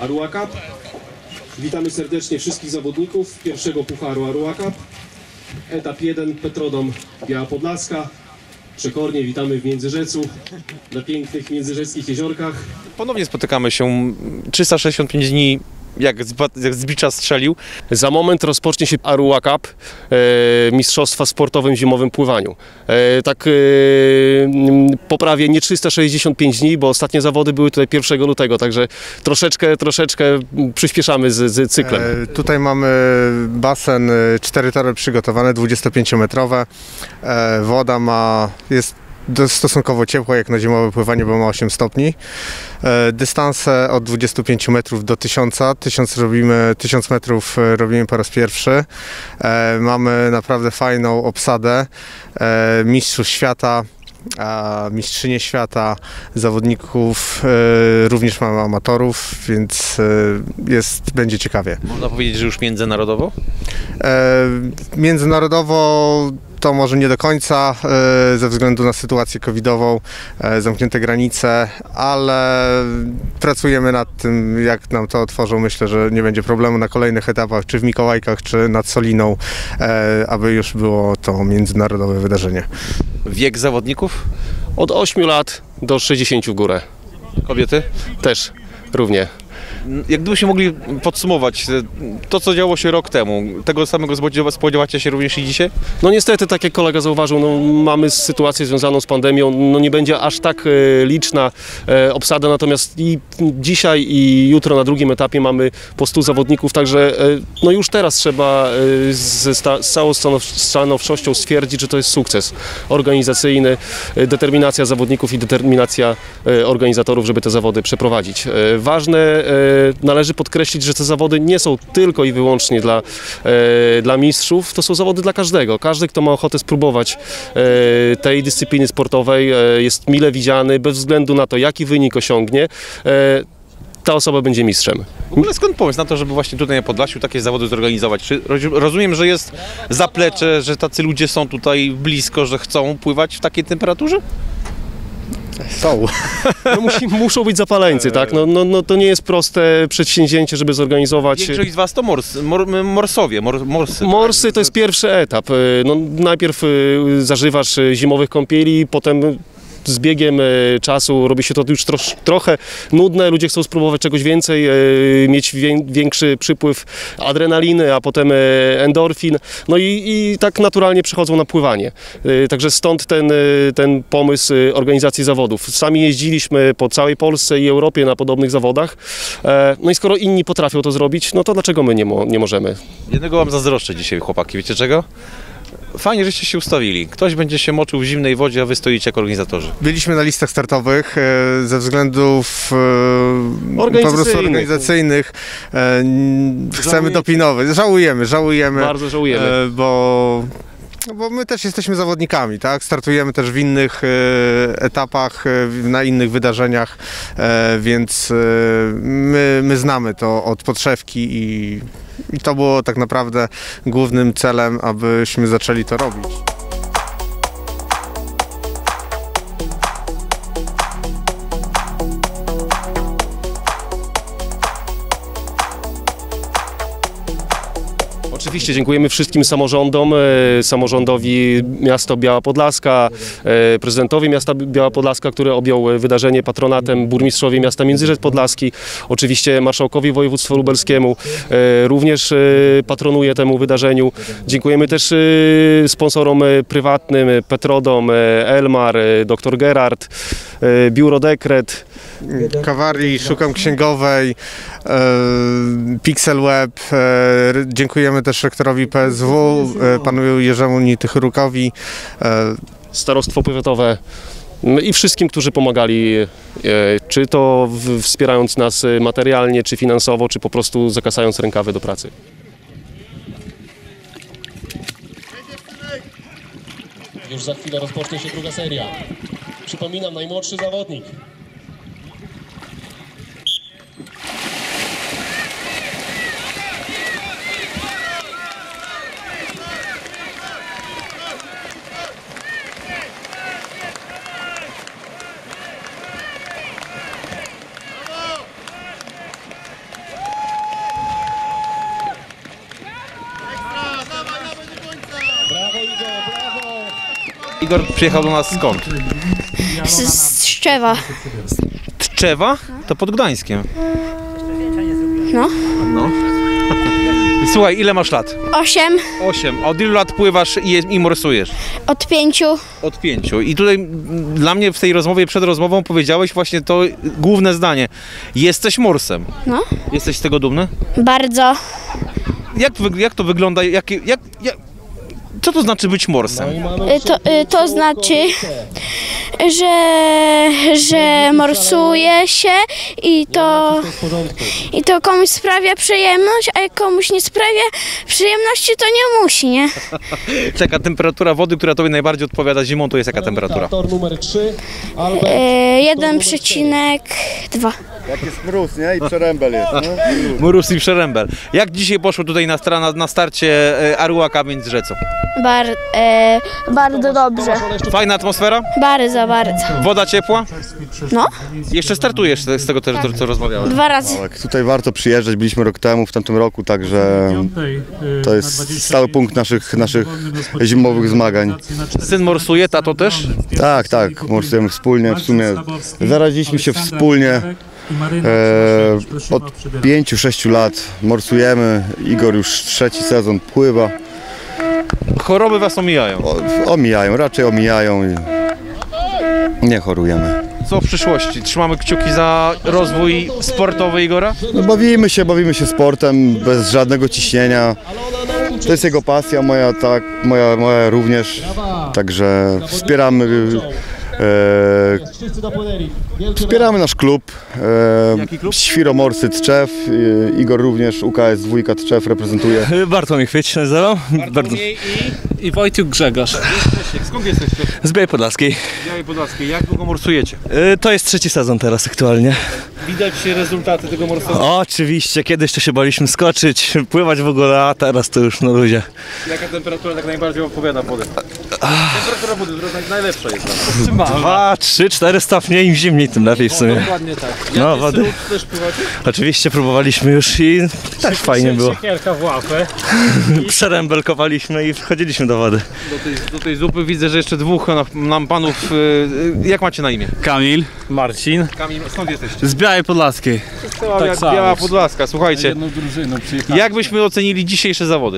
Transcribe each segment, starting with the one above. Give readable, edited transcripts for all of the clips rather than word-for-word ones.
Arua Cup. Witamy serdecznie wszystkich zawodników pierwszego pucharu Arua Cup. Etap 1, Petrodom Biała Podlaska. Przekornie witamy w Międzyrzecu, na pięknych międzyrzeczskich jeziorkach. Ponownie spotykamy się 365 dni, jak z bicza strzelił. Za moment rozpocznie się Arua Cup, mistrzostwa w sportowym zimowym pływaniu. Poprawię nie 365 dni, bo ostatnie zawody były tutaj 1 lutego, także troszeczkę przyspieszamy z cyklem. Tutaj mamy basen, 4 tory przygotowane, 25-metrowe. Woda jest stosunkowo ciepła jak na zimowe pływanie, bo ma 8 stopni. Dystanse od 25 metrów do 1000. 1000 metrów robimy po raz pierwszy. Mamy naprawdę fajną obsadę mistrzów świata, mistrzynie świata, zawodników, również mamy amatorów, więc będzie ciekawie. Można powiedzieć, że już międzynarodowo? Międzynarodowo to może nie do końca, ze względu na sytuację covidową, zamknięte granice, ale pracujemy nad tym, jak nam to otworzą. Myślę, że nie będzie problemu na kolejnych etapach, czy w Mikołajkach, czy nad Soliną, aby już było to międzynarodowe wydarzenie. Wiek zawodników? Od 8 lat do 60 w górę. Kobiety? Też równie. Jak gdybyśmy mogli podsumować to, co działo się rok temu, tego samego spodziewacie się również i dzisiaj? No niestety, tak jak kolega zauważył, mamy sytuację związaną z pandemią, nie będzie aż tak liczna obsada, natomiast i dzisiaj i jutro na drugim etapie mamy po 100 zawodników, także już teraz trzeba z całą stanowczością stwierdzić, że to jest sukces organizacyjny, determinacja zawodników i determinacja organizatorów, żeby te zawody przeprowadzić. Ważne, należy podkreślić, że te zawody nie są tylko i wyłącznie dla mistrzów, to są zawody dla każdego. Każdy, kto ma ochotę spróbować tej dyscypliny sportowej, jest mile widziany, bez względu na to, jaki wynik osiągnie, ta osoba będzie mistrzem. W ogóle skąd pomysł na to, żeby właśnie tutaj na Podlasiu takie zawody zorganizować? Czy rozumiem, że jest zaplecze, że tacy ludzie są tutaj blisko, że chcą pływać w takiej temperaturze? Są. Muszą być zapaleńcy, tak? To nie jest proste przedsięwzięcie, żeby zorganizować. Większość z Was to morsy. Morsy to jest pierwszy etap. Najpierw zażywasz zimowych kąpieli, potem z biegiem czasu robi się to już trochę nudne, ludzie chcą spróbować czegoś więcej, mieć większy przypływ adrenaliny, a potem endorfin, i tak naturalnie przechodzą na pływanie. Także stąd ten pomysł organizacji zawodów. Sami jeździliśmy po całej Polsce i Europie na podobnych zawodach, i skoro inni potrafią to zrobić, to dlaczego my nie możemy? Jednego Wam zazdroszczę dzisiaj, chłopaki, wiecie czego? Fajnie, żeście się ustawili. Ktoś będzie się moczył w zimnej wodzie, a wy stoicie jako organizatorzy. Byliśmy na listach startowych ze względów po prostu organizacyjnych. Chcemy dopilnować. Żałujemy. Bardzo żałujemy. Bo my też jesteśmy zawodnikami, tak? Startujemy też w innych etapach, na innych wydarzeniach, więc my znamy to od podszewki i to było tak naprawdę głównym celem, abyśmy zaczęli to robić. Oczywiście dziękujemy wszystkim samorządom, samorządowi miasta Biała Podlaska, prezydentowi miasta Biała Podlaska, który objął wydarzenie patronatem, burmistrzowi miasta Międzyrzec Podlaski, oczywiście marszałkowi województwa lubelskiemu, również patronuje temu wydarzeniu. Dziękujemy też sponsorom prywatnym, Petrodom, Elmar, dr Gerard, Biuro Dekret, Kawarii, Szukam Księgowej, Pixelweb. Dziękujemy też rektorowi PSW, panu Jerzemu Nitychurukowi. Starostwo powiatowe i wszystkim, którzy pomagali, czy to wspierając nas materialnie, czy finansowo, czy po prostu zakasając rękawy do pracy. Już za chwilę rozpocznie się druga seria. Przypominam, najmłodszy zawodnik. Igor przyjechał do nas skąd? Z Szczewa. Tczewa? To pod Gdańskiem. No. No. Słuchaj, ile masz lat? 8 8. Od ilu lat pływasz i morsujesz? od 5. Od 5. I tutaj dla mnie w tej rozmowie, przed rozmową powiedziałeś właśnie to główne zdanie. Jesteś morsem. No. Jesteś z tego dumny? Bardzo. Jak to wygląda? Co to znaczy być morsem? To znaczy, że morsuje się i to komuś sprawia przyjemność, a jak komuś nie sprawia przyjemności, to nie musi, nie? Jaka temperatura wody, która tobie najbardziej odpowiada zimą, to jest jaka temperatura? Tor numer 3. 1,2. Jak jest mróz, nie? I przerębel jest, nie? Mróz i przerębel. Jak dzisiaj poszło tutaj na starcie Arua Kamień z Rzecą? Bardzo dobrze. Fajna atmosfera? Bardzo. Woda ciepła? No, Jeszcze startujesz z tego, co rozmawiałem. 2 razy. Tak, tutaj warto przyjeżdżać, byliśmy rok temu, w tamtym roku, także to jest stały punkt naszych zimowych zmagań. Syn morsuje, tato też? Tak, morsujemy wspólnie, w sumie zaraziliśmy się wspólnie. Od 5-6 lat morsujemy, Igor już 3. sezon pływa. Choroby was omijają. Raczej omijają i nie chorujemy. Co w przyszłości? Trzymamy kciuki za rozwój sportowy Igora? No, bawimy się sportem bez żadnego ciśnienia. To jest jego pasja, moja również. Także wspieramy nasz klub. Jaki klub? Świromorscy Tczew. Igor również, UKS 2 Tczew reprezentuje. Bartłomiej Chwyć nazywam. I Wojciech Grzegorz. Skąd jesteście? Z Białej Podlaskiej. Z Białej Podlaskiej. Jak długo morsujecie? To jest 3. sezon teraz aktualnie. Widać rezultaty tego morsowania. Oczywiście, kiedyś to się baliśmy skoczyć, pływać w ogóle, a teraz to już na luzie. Jaka temperatura tak najbardziej odpowiada wody? Temperatura wody, która najlepsza jest. 2, 3, 4 stopnie, im zimniej, tym lepiej w sumie. Dokładnie tak. No, wody. Też pływacie? Oczywiście próbowaliśmy już i też fajnie było. Siekierka w łapę. Przerębelkowaliśmy i wchodziliśmy do wody. Do tej zupy widzę, że jeszcze dwóch nam panów. Jak macie na imię? Kamil, Marcin, Kamil, skąd jesteście? z Białej Podlaskiej. Tak samo. Biała Podlaska, słuchajcie. Jedną drużyną przyjechałem. Jak byśmy ocenili dzisiejsze zawody?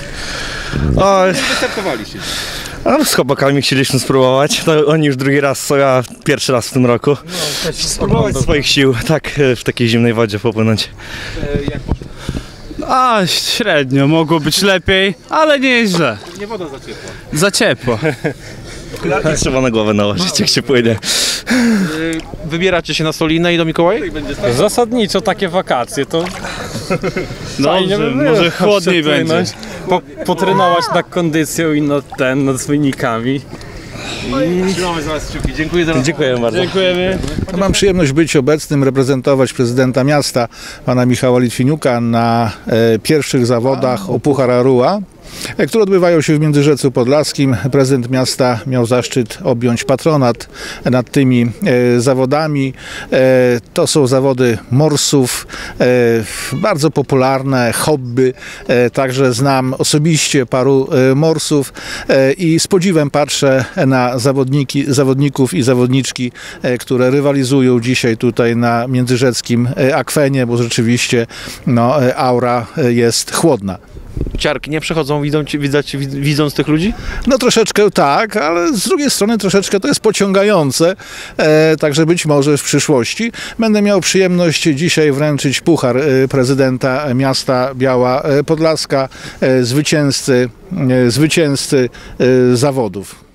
O, Wystartowaliście. a z chłopakami chcieliśmy spróbować. To oni już drugi raz, co ja pierwszy raz w tym roku. Spróbować swoich sił, tak w takiej zimnej wodzie popłynąć. Jak poszło? A, średnio, mogło być lepiej, ale nie jest źle. Nie woda za ciepła. Za ciepło. Okularki trzeba na głowę nałożyć, jak się płynie. Wybieracie się na Solinę i do Mikołaja? Zasadniczo takie wakacje to fajnie by było. może chłodniej Przepłynąć, potrenować nad kondycją i nad wynikami. Trzymamy za was kciuki. Dziękuję za rozmowę. Dziękuję bardzo. Dziękujemy. Mam przyjemność być obecnym, reprezentować prezydenta miasta, pana Michała Litwiniuka na pierwszych zawodach o Puchar Arua, które odbywają się w Międzyrzecu Podlaskim. Prezydent miasta miał zaszczyt objąć patronat nad tymi zawodami. To są zawody morsów, bardzo popularne, hobby. Także znam osobiście paru morsów i z podziwem patrzę na zawodników i zawodniczki, które rywalizują dzisiaj tutaj na międzyrzeckim akwenie, bo rzeczywiście aura jest chłodna. Ciarki nie przechodzą, widząc tych ludzi? No troszeczkę tak, ale z drugiej strony troszeczkę to jest pociągające, także być może w przyszłości będę miał przyjemność dzisiaj wręczyć puchar prezydenta miasta Biała Podlaska, zwycięzcy zawodów.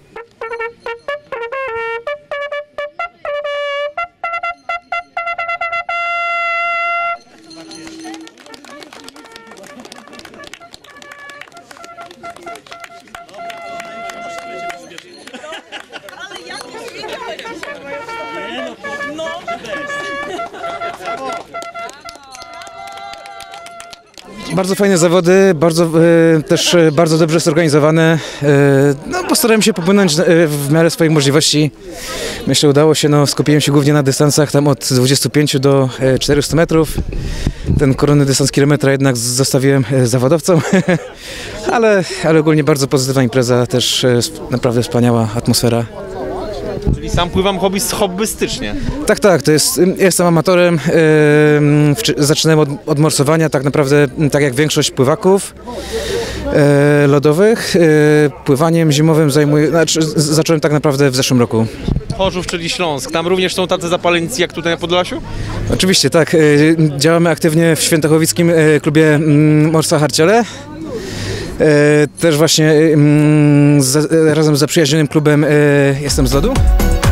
Bardzo fajne zawody, też bardzo dobrze zorganizowane. No, postarałem się popłynąć w miarę swoich możliwości. Myślę, udało się, skupiłem się głównie na dystansach tam od 25 do 400 metrów. Ten koronny dystans kilometra jednak zostawiłem zawodowcom, ale ogólnie bardzo pozytywna impreza, też naprawdę wspaniała atmosfera. Czyli sam pływam hobbystycznie. Tak, jestem amatorem, zaczynałem od morsowania, tak naprawdę tak jak większość pływaków lodowych. Pływaniem zimowym zacząłem tak naprawdę w zeszłym roku. Chorzów, czyli Śląsk, tam również są tacy zapalenicy jak tutaj na Podlasiu? Oczywiście, tak. Działamy aktywnie w Świętochowickim klubie Morsa Harciole. Też właśnie razem z zaprzyjaźnionym klubem jestem z lodu.